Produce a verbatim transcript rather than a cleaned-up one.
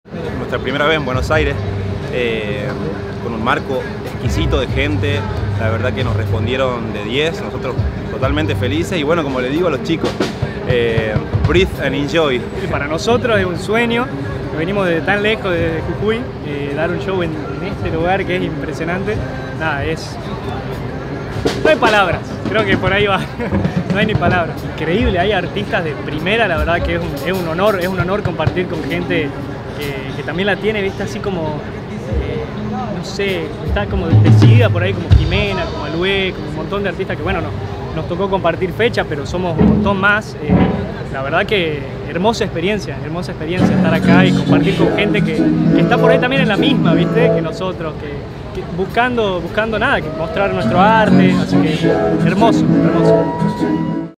Nuestra primera vez en Buenos Aires, eh, con un marco exquisito de gente, la verdad que nos respondieron de diez, nosotros totalmente felices y bueno, como le digo a los chicos, eh, breathe and enjoy. Para nosotros es un sueño, que venimos de tan lejos, desde Jujuy, eh, dar un show en, en este lugar que es impresionante. Nada, es... No hay palabras, creo que por ahí va, no hay ni palabras. Increíble, hay artistas de primera, la verdad que es un, es un honor, es un honor compartir con gente que, que también la tiene, viste, así como, eh, no sé, está como decidida por ahí, como Jimena, como Alué, como un montón de artistas que, bueno, no, nos tocó compartir fecha, pero somos un montón más. Eh, la verdad que hermosa experiencia, hermosa experiencia estar acá y compartir con gente que, que está por ahí también en la misma, viste, que nosotros, que, que buscando, buscando nada, que mostrar nuestro arte, así que hermoso, hermoso.